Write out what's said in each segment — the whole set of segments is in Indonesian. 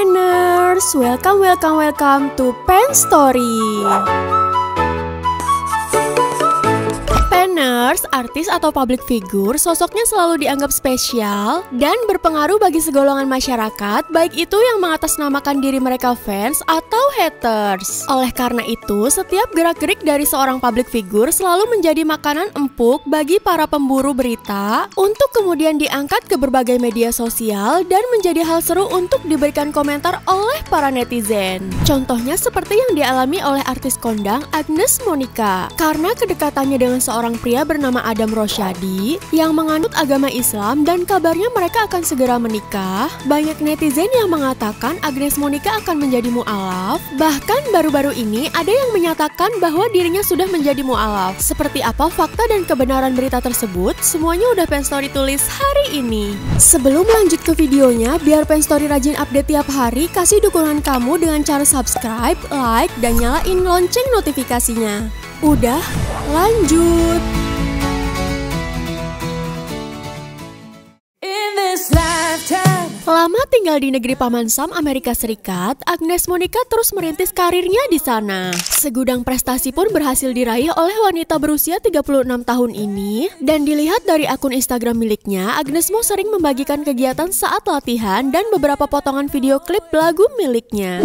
Penners, welcome to Pen Story. Penners, artis atau public figure, sosoknya selalu dianggap spesial dan berpengaruh bagi segolongan masyarakat, baik itu yang mengatasnamakan diri mereka fans atau haters. Oleh karena itu, setiap gerak-gerik dari seorang public figure selalu menjadi makanan empuk bagi para pemburu berita untuk kemudian diangkat ke berbagai media sosial dan menjadi hal seru untuk diberikan komentar oleh para netizen. Contohnya seperti yang dialami oleh artis kondang Agnes Monica. Karena kedekatannya dengan seorang pria bernama Adam Rosyadi yang menganut agama Islam dan kabarnya mereka akan segera menikah, banyak netizen yang mengatakan Agnes Monica akan menjadi mu'alaf. Bahkan baru-baru ini ada yang menyatakan bahwa dirinya sudah menjadi mu'alaf. Seperti apa fakta dan kebenaran berita tersebut? Semuanya udah Pen Story tulis hari ini. Sebelum lanjut ke videonya, biar Pen Story rajin update tiap hari, kasih dukungan kamu dengan cara subscribe, like, dan nyalain lonceng notifikasinya. Udah, lanjut. Lama tinggal di negeri Paman Sam, Amerika Serikat, Agnes Monica terus merintis karirnya di sana. Segudang prestasi pun berhasil diraih oleh wanita berusia 36 tahun ini. Dan dilihat dari akun Instagram miliknya, Agnes Mo sering membagikan kegiatan saat latihan dan beberapa potongan video klip lagu miliknya.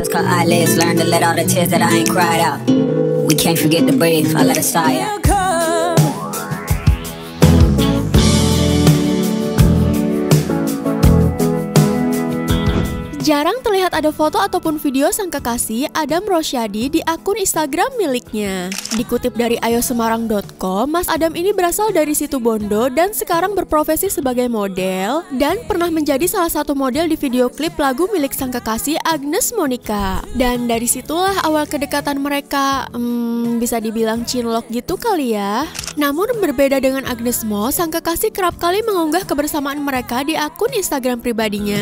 Jarang terlihat ada foto ataupun video sang kekasih Adam Rosyadi di akun Instagram miliknya. Dikutip dari ayosemarang.com, Mas Adam ini berasal dari situ Bondo dan sekarang berprofesi sebagai model dan pernah menjadi salah satu model di video klip lagu milik sang kekasih Agnes Monica. Dan dari situlah awal kedekatan mereka, bisa dibilang cinlok gitu kali ya. Namun berbeda dengan Agnes Mo, sang kekasih kerap kali mengunggah kebersamaan mereka di akun Instagram pribadinya.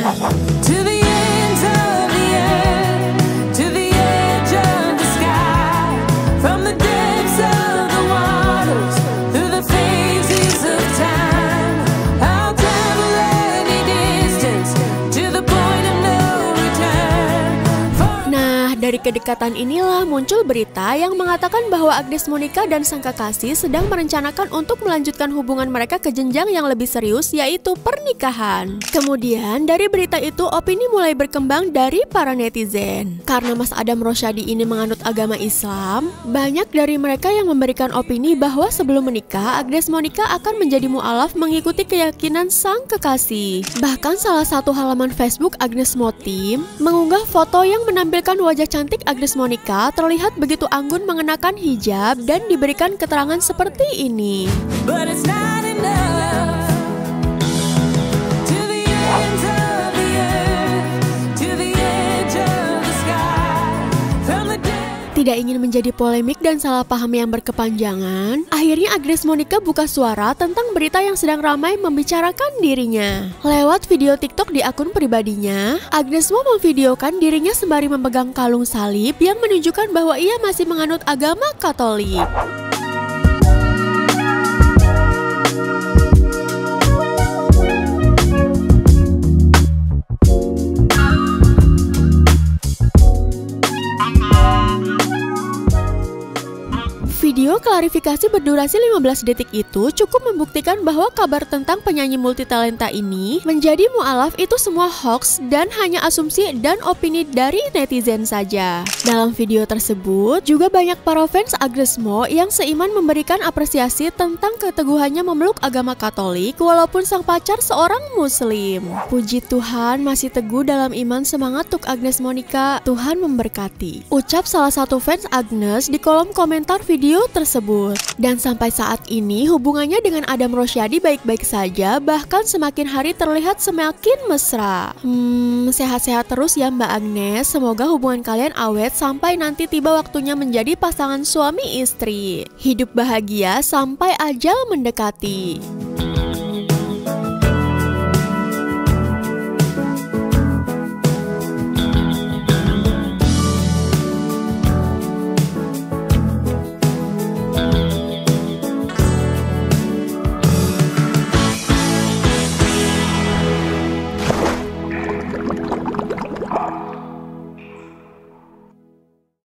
Dari kedekatan inilah muncul berita yang mengatakan bahwa Agnes Monica dan sang kekasih sedang merencanakan untuk melanjutkan hubungan mereka ke jenjang yang lebih serius, yaitu pernikahan. Kemudian dari berita itu opini mulai berkembang dari para netizen. Karena Mas Adam Rosyadi ini menganut agama Islam, banyak dari mereka yang memberikan opini bahwa sebelum menikah, Agnes Monica akan menjadi mu'alaf mengikuti keyakinan sang kekasih. Bahkan salah satu halaman Facebook Agnes Mo Team mengunggah foto yang menampilkan wajah cantik Agnes Monica terlihat begitu anggun mengenakan hijab dan diberikan keterangan seperti ini. Tidak ingin menjadi polemik dan salah paham yang berkepanjangan, akhirnya Agnes Monica buka suara tentang berita yang sedang ramai membicarakan dirinya. Lewat video TikTok di akun pribadinya, Agnes Mo memvideokan dirinya sembari memegang kalung salib yang menunjukkan bahwa ia masih menganut agama Katolik. Video klarifikasi berdurasi 15 detik itu cukup membuktikan bahwa kabar tentang penyanyi multitalenta ini menjadi mu'alaf itu semua hoax dan hanya asumsi dan opini dari netizen saja. Dalam video tersebut, juga banyak para fans Agnes Mo yang seiman memberikan apresiasi tentang keteguhannya memeluk agama Katolik walaupun sang pacar seorang Muslim. Puji Tuhan masih teguh dalam iman, semangat untuk Agnes Monica, Tuhan memberkati. Ucap salah satu fans Agnes di kolom komentar video tersebut. Dan sampai saat ini hubungannya dengan Adam Rosyadi baik-baik saja, bahkan semakin hari terlihat semakin mesra. Sehat-sehat terus ya Mbak Agnes, semoga hubungan kalian awet sampai nanti tiba waktunya menjadi pasangan suami istri. Hidup bahagia sampai ajal mendekati.